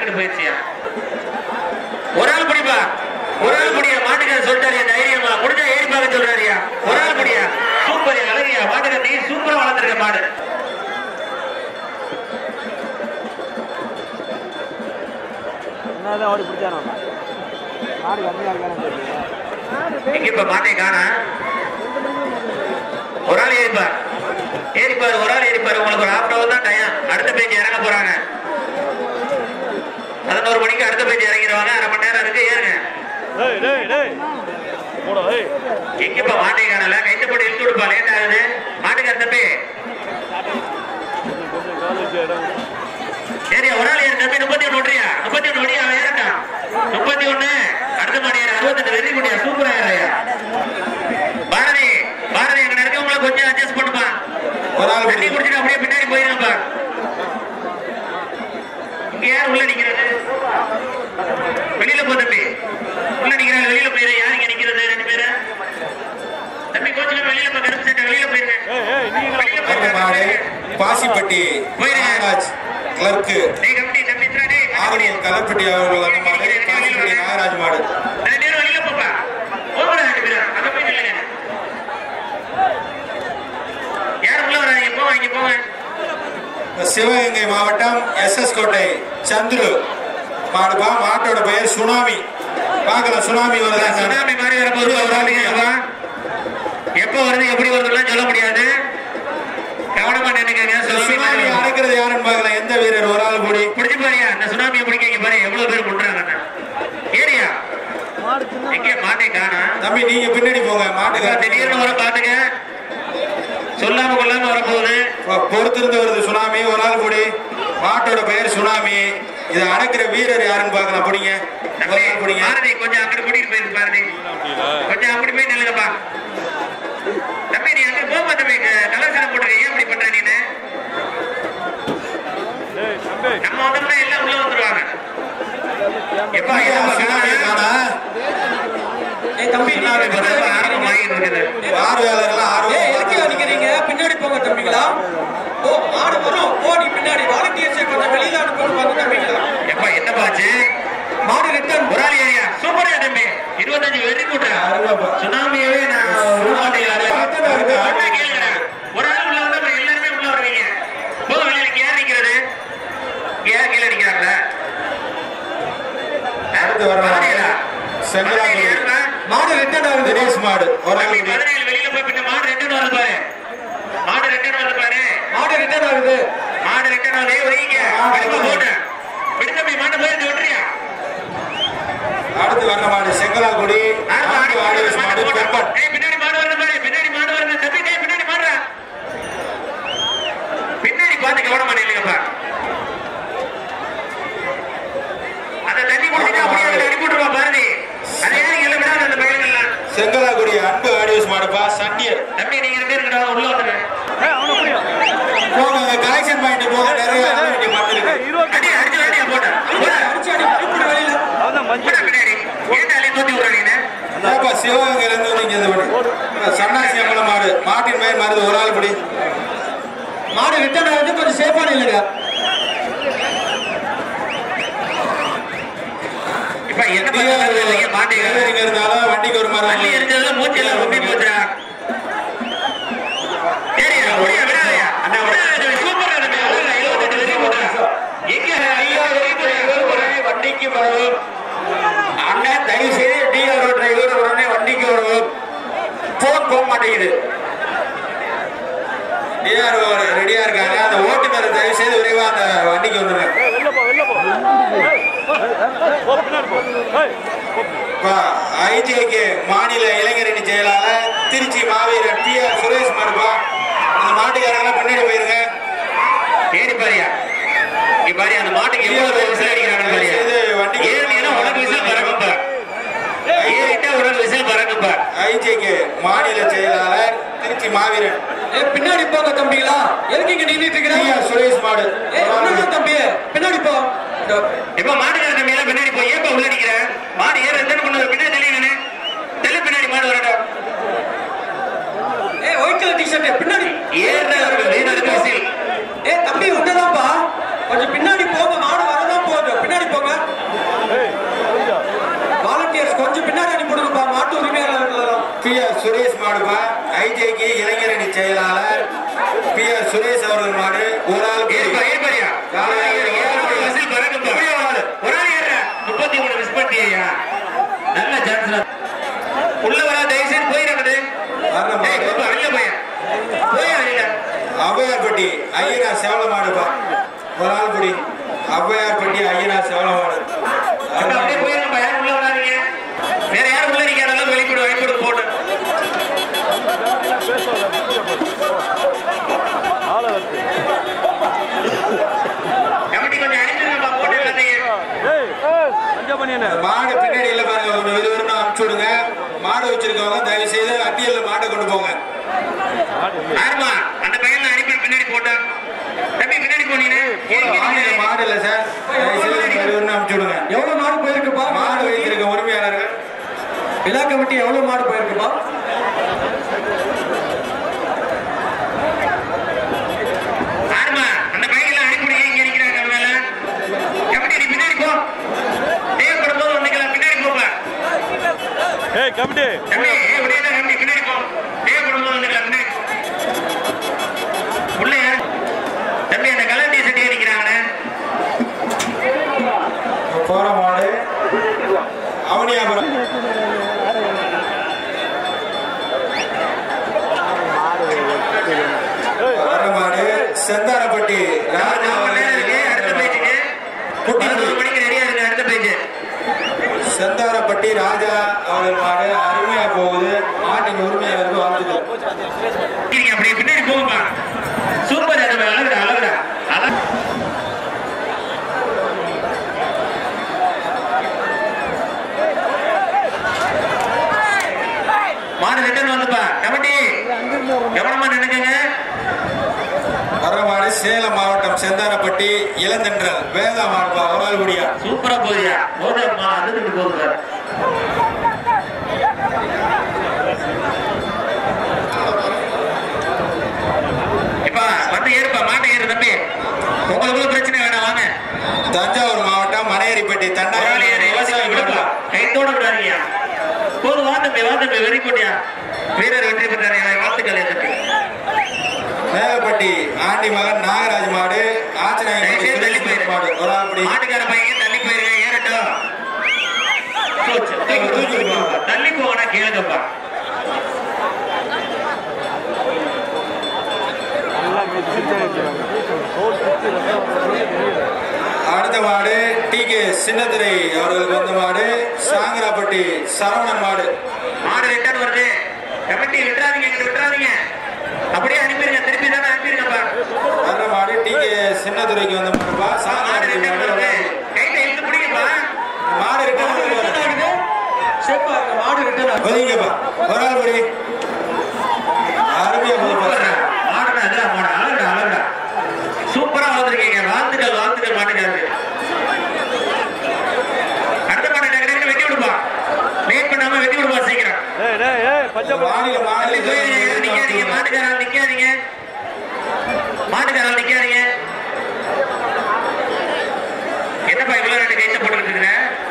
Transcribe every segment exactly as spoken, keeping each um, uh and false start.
டக்குனு போயிடுச்சியா ஒரு ஆள் பிடிப்பா ஒரு ஆள் முடியா மாட்டுக்கார சொல்லிட்டாரியா தைரியமா முடிஞ்சா ஏறி பார்க்க சொல்றாரியா ஒரு ஆள் முடியா சூப்பர் அழகியா மாட்டுக்கார நீ சூப்பரா வளர்ந்துருக்க மாடு என்னதான் ஓடி பிடிச்சானோ மாடு கம்மியா இருக்கானு தெரியல எங்க இப்ப மாட்டை காண ஒரு ஆள் ஏறிப்பார் ஏறிப்பாரு ஒரு ஆள் ஏறிப்பாரு உங்களுக்கு ஒரு ஹாஃப் அன் அவர் தான் டைம் அடுத்த பேஜ் இறங்க போறாங்க பதினோரு மணிக்கு அடுத்த பேஜ் இறங்கிடுவாங்க அரை மணி நேரம் இருக்கு ஏறுங்க எங்கப்பா மாட்டை காணல கைத்து போட்டு இழுத்து விடுப்பா லேட் ஆகுது மாட்டுக்கார தம்பி சரியா ஒரு ஆள் ஏறு தம்பி முப்பத்தி ஒண்ணு ஓட்டுறியா முப்பத்தி ஒண்ணு ஓடியா அவன் ஏறட்டா முப்பத்தி ஒண்ணு அடுத்த மாடி ஏற அறுபத்தெட்டு வெறி முடியா சூப்பரா ஏறையா பாரதி பாரதி எங்க இருக்கவங்களை கொஞ்சம் அட்ஜஸ்ட் பண்ணுப்பா ஒரு ஆள் தண்ணி குடிச்சிட்டு அப்படியே பின்னாடி போயிருப்பா இங்க யார் உள்ள நிக்கிறது வெளியில போ தம்பி உள்ள நிக்கிறாங்க வெளியில போயிரு யார் இங்க நிக்கிறது ரெண்டு பேரு தம்பி கோச்சுக்கு வெளியில போ கருப்பு சட்டை வெளியில போயிருங்க பாசிப்பட்டி நாகராஜ் கிளர்க்கு ஆவணி கலப்பட்டி அவர்கள் பாசிப்பட்டி நாகராஜ் மாடு வெளியில போப்பா போகல ரெண்டு பேரும் அங்க போய் நில்லுங்க யார் உள்ள வராங்க போங்க இங்க போங்க சிவகங்கை மாவட்டம் எஸ் எஸ் கோட்டை சந்துரு மாடுபா மாட்டோட பெயர் சுனாமி பார்க்கலாம் சுனாமி வருதா சுனாமி மாதிரி வரப்போது எப்ப வருது எப்படி வருதுலாம் சொல்ல முடியாது கவனமா நினைக்கிறீங்க சுனாமி அடைக்கிறது யாருன்னு பார்க்கலாம் எந்த வீரர் ஒரு ஆள் கூடி பிடிச்சு பாரியா இந்த சுனாமியை பிடிக்க பாரு எவ்வளவு பேர் பண்றாங்க ஏரியா எங்க மாட்டை காணா தம்பி நீங்க பின்னாடி போங்க மாட்டுக்கு திடீர்னு வர பாத்துங்க சொல்லாம கொள்ளாம வரப்போகுது பொறுத்திருந்து வருது சுனாமி ஒரு ஆள் கூடி மாட்டோட பெயர் சுனாமி இதை அடக்கிற வீரர் யாருன்னு பார்க்கலாம் பிடிங்க பாரதி கொஞ்சம் அங்கிட்டு கூட்டிட்டு போயிருக்கு பாரதி கொஞ்சம் அங்கிட்டு போய் நில்லுங்கப்பா தம்பி நீ அங்க போக தம்பி கலாச்சாரம் போட்டுருக்க ஏன் அப்படி பண்ற நீனு நம்ம வந்தோம்னா எல்லாம் உள்ள வந்துருவாங்க எப்பா ஆர்வம் வாங்கிட்டு இருக்குது பார்வையாளர்கள் ஆர்வம் நிக்கிறீங்க பின்னாடி போங்க தம்பிங்களா ஓ ஆடு வரும் ஓ நீ பின்னாடி வாலண்டியர்ஸ் கொஞ்சம் வெளியில அனுப்பணும் தம்பிங்களா எப்பா என்ன பாச்சு மாடு ரிட்டன் ஒரு ஆள் ஏரியா சூப்பரா தம்பி இருபத்தஞ்சு வெறி கூட்டம் சுனாமியவே நான் கேளுங்க ஒரு ஆள் உள்ள வந்தா எல்லாருமே உள்ள வருவீங்க போக வெளியில யார் நிக்கிறது யார் கீழே நிக்கிறாங்களா மாடு ரிட்டன் ஆகுது தினேஷ் மாடு பதினேழு வெளியில போய் பின்ன மாடு ரிட்டன் வருது பாரு மாடு ரிட்டன் வருது பாரு மாடு ரிட்டர்ன் ஆகுது மாடு ரிட்டன் ஆகுது வைங்க விடுங்க போட்டு விடுங்க போய் மாடு போயிருந்து விட்டுறியா அடுத்து வர்ற மாடு செங்கலாக்குடி பின்னாடி மாடு வருது பாரு பின்னாடி மாடு வருது தம்பி பின்னாடி மாடுறா பின்னாடி பார்த்து கவனம் பண்ணிருங்கப்பா அந்த தண்ணி குடிச்சிட்டு அப்படியே அனுப்பிவிட்டுருவா பாரதி அதை ஏன் எல்லாம் விடாது அந்த பயிர்கள்லாம் செங்கலாக்குடி அன்பு ஆடியோஸ் மாடுப்பா சண்டியர் தம்பி நீங்க ரெண்டு பேருக்கு நான் உள்ள வந்துடுறேன் போங்க கலெக்ஷன் பாயிண்ட் போக நிறைய வேண்டிய மாடு இருக்கு அடி அடிச்சு வேண்டியா போட்டா அடிச்சு அடி இப்படி வெளியில அவன் மஞ்சள் பின்னாடி ஏண்டாலே தூத்தி விடுறீங்க அப்பா சிவகங்கையில இருந்து நீங்க இது பண்ணி சன்னாசி அம்பல மாடு மாட்டின் மயிர் மருந்து ஒரு ஆள் படி மாடு ரிட்டர்ன் ஆகுது கொஞ்சம் சேஃபான இல்லைங்க இப்ப என்ன பண்ணுறீங்க மாட்டீங்க இருந்தாலும் வண்டிக்கு ஒரு மரம் அள்ளி இருந்ததுல மூச்சு எல்லாம் ரொம்பி போச்சுடா சரியா முடியா விடாதயா அண்ணா விடாத சூப்பரா நம்ம எழுபத்தெட்டு வெறி போட்டா எங்க ஐயா வெறி போட்டா வண்டிக்கு வரும் அண்ணன் தயவு செய்து டிஆர்ஓ டிரைவர் உடனே வண்டிக்கு வரும் போன் போக மாட்டேங்குது டிஆர்ஓ ரெடியா இருக்காங்க அந்த ஓட்டுநர் தயவு செய்து விரைவா அந்த வண்டிக்கு வந்துருங்க ஐஜேகே மாநில இளைஞரணி செயலாளர் திருச்சி மாவீரர் டி ஆர் சுரேஷ் மாடுப்பா அந்த மாட்டுக்காரங்களாம் பின்னாடி போயிருங்க ஏறி பாரியா இங்க பாரியா அந்த மாட்டுக்கு எவ்வளவு விசில் அடிக்கிறாங்க பாரியா ஏறினா உனக்கு விசில் பறக்கும்பா ஏறிட்டா உனக்கு விசில் பறக்கும்பா ஐஜேகே மாநில செயலாளர் திருச்சி மாவீரன் பின்னாடி போங்க தம்பிங்களா எதுக்கு இங்க நின்றுட்டு இருக்கிறீங்க சுரேஷ் மாடு தம்பி பின்னாடி போ இப்ப மாட்டுக்கார தம்பி எல்லாம் பின்னாடி போய் ஏப்பா உள்ள நிக்கிற மாடு ஏற எத்தனை கொண்டு பின்னாடி தெளிவு தெளி பின்னாடி மாடு வரட்டும் ஏ ஒயிட் கலர் டி-ஷர்ட் பின்னாடி ஏற விசில் ஏ தம்பி உன்னதான்ப்பா கொஞ்சம் பின்னாடி போங்க மாடு வரதான் போகுது பின்னாடி போங்க மாடுபா ஐஜேக்கு இளைஞரணி செயலாளர் பி ஆர் சுரேஷ் அவர்கள் மாடு ஒரு ஆள் முப்பத்தி மூணு மிஸ் பண்ணியா நல்ல சான்ஸ் உள்ள வர தயவுசெய்து போயிடாது அவ்வையார்பட்டி ஐயனார் சேவல மாடுபா ஒரு ஆள் குடி அவ்வையார்பட்டி ஐயனார் சேவல மாடு அப்படியே போயிருங்க யாரும் உள்ள வராதீங்க வேற யாரும் உள்ள நிக்காதெல்லாம் வெளிப்படு வெளிப்படு போட்டு கமிட்டி கொஞ்சம் அனுப்பிடுங்க போட்டு மாடு பின்னாடி இல்ல பாருங்க கொஞ்சம் விறுவிறுன்னு அனுப்பிச்சு விடுங்க மாடு வச்சிருக்கவங்க தயவு செய்து அட்டியல்ல மாட்டை கொண்டு போங்க ஆமா அந்த பையன் அனுப்பி பின்னாடி போட்டேன் தம்பி பின்னாடி போனீங்க மாடு இல்ல சார் தயவு செய்து விறுவிறுன்னு அனுப்பிச்சு விடுங்க எவ்வளவு மாடு போயிருக்குப்பா? மாடு வைத்திருக்க உரிமையாளர்கள் விழா கமிட்டி எவ்வளவு மாடு போயிருக்குப்பா? ஆமா அந்த பையன் அனுப்பி இங்க நிக்கிறாங்க அவங்க கமிட்டி நீ பின்னாடி போ தேவைப்படும் போது வந்துக்கலாம் பின்னாடி போப்பா ஏய் கமிட்டி தம்பி அப்படியே கமிட்டி பின்னாடி போ தேவைப்படும் போது வந்துக்கலாம் பின்னாடி உள்ள யாரு தம்பி அந்த கலர் டி ஷர்ட் நிக்கிறாங்கண்ணே போற மாடு அவனியாபுரம் வர மாடு செந்தாரப்பட்டி ராஜா அடுத்த பேஜுக்கு பதினோரு மணிக்கு ரெடியா இருக்கு அடுத்த பேஜ் செந்தாரப்பட்டி ராஜா அவர்கள் மாடு அருமையா போகுது மாட்டின் உரிமையாளருக்கு வாழ்த்துக்கள் அப்படியே பின்னாடி போகும்பா சூப்பர் அழகுடா அழகுடா அழகு மாடு ரிட்டர்ன் வந்துப்பா கமிட்டி கவனமா நினைக்கங்க வர மாடு சேலம் மாவட்டம் செந்தாரப்பட்டி இளந்தென்றல் வேதா மாடுபா ஒரு ஆள் குடியா சூப்பரா போதியா போதா அதுக்கு போகுது இப்ப வந்து ஏறுப்பா மாட்டை ஏறு தம்பி உங்களுக்குள்ள பிரச்சனை வேணாம் வாங்க தஞ்சாவூர் மாவட்டம் மனையரிப்பட்டி தண்டாளி கைத்தோட விடாதீங்க போது வா தம்பி வா தம்பி வெறி கொண்டியா வீரர் வெற்றி பெற்றாரு வாழ்த்துக்கள் எதுக்கு மேலப்பட்டி ஆண்டி மகன் நாகராஜ் மாடு ஆச்சனாயி தள்ளி போயிரு மாடு ஒரு ஆள் குடி மாட்டுக்கார பையன் தள்ளி போயிருங்க ஏறட்டும் தள்ளி போகணும் கேளுங்கப்பா அடுத்த மாடு டி கே சின்னதுரை அவர்களுக்கு வந்த மாடு சாங்கராப்பட்டி சரவணன் மாடு மாடு ரிட்டர்ன் வருது கமிட்டி விட்டுறாதீங்க இங்க விட்டுறாதீங்க அப்படியே அனுப்பிடுங்க திருப்பி தானே அனுப்பிடுங்கப்பா வர்ற மாடு டி கே சின்னதுரைக்கு வந்த மாடுப்பா மாடு சாங்கராப்பட்டி ரிட்டர்ன் மாடு வருது கையில இருந்து பிடிங்கப்பா மாடு ரிட்டர்ன் சேப்பா மாடு ரிட்டர்ன் ஒதுங்கப்பா ஒரு ஆள் குடி அருமையா போகுது மாடுடா அதெல்லாம் மாடு அழகுடா அழகுடா சூப்பரா வளர்ந்துருக்கீங்க வாழ்த்துக்கள் வாழ்த்துக்கள் மாட்டுக்காரு அடுத்த மாட்டை டக்கு வெட்டி விடுப்பா லேட் பண்ணாம வெட்டி விடுப்பா சீக்கிரம் ஏய் டேய் ஏய் பச்சை மாநில தள்ளி போய் நிக்காதீங்க மாநில மாட்டுக்காரன் நிக்காதீங்க மாட்டுக்காரன் நிக்காதீங்க என்னப்பா இவ்வளவு ரெண்டு கைத்த போட்டுக்கிட்டு இருக்கிற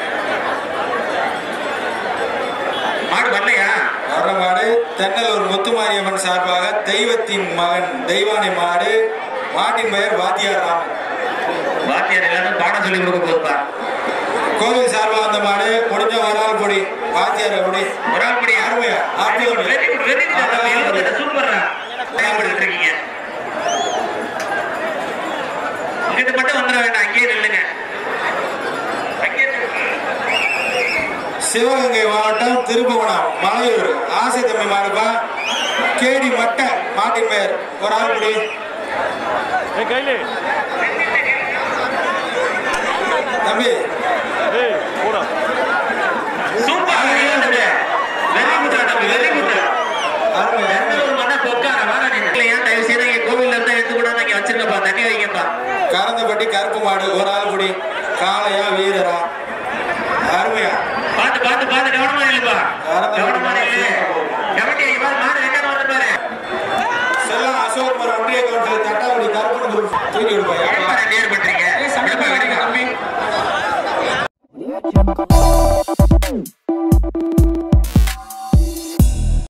மாடு வரலையா வர்ற மாடு தென்னலூர் முத்துமாரியம்மன் சார்பாக தெய்வத்தின் மகன் தெய்வானை மாடு மாட்டின் பெயர் வாத்தியார் ராமன் வாத்தியார் எல்லாரும் பாடம் சொல்லி கொடுக்க போதுப்பா கோவில் சார்பாக வந்த மாடு முடிஞ்ச ஒரு ஆள் பொடி வாத்தியார் அப்படி ஒரு ஆள் படி அருமையா வெரி குட் வெரி குட் சூப்பரா பயன்படுத்திட்டு இருக்கீங்க இங்கிட்டு மட்டும் வந்துட வேண்டாம் அங்கேயே நில்லுங்க சிவகங்கை மாவட்டம் திருப்புவனம் மலையூர் ஆசை தம்பி மாடுப்பா கேடி மட்ட மாட்டின் பெயர் ஒரு ஆள் பொடி ஏய் கையிலே தம்பி ஏய் போடா சூப்பர் வெரி குட் தம்பி வெரி குட் அருமை ஒரு மண்ணா பொக்கார வாடா நீ இல்லையா தயவு செய்து இங்க கோவில்ல இருந்தா எடுத்து கூட இங்க வச்சிருக்கப்பா தண்ணி வைங்கப்பா கறந்தப்பட்டி கருப்பு மாடு ஒரு ஆள் பொடி காளையா வீரரா அருமையா பாத்து பாத்து பாத்து கவனமா இல்லப்பா கவனமா இல்ல கமிட்டி இவர் மாடு ரிட்டர்ன் வந்து பாரு செல்லம் அசோக் மரம் ஒன்றிய கவுன்சிலர் தட்டாவடி கருப்பன் குரூப் தூக்கி விடுப்பா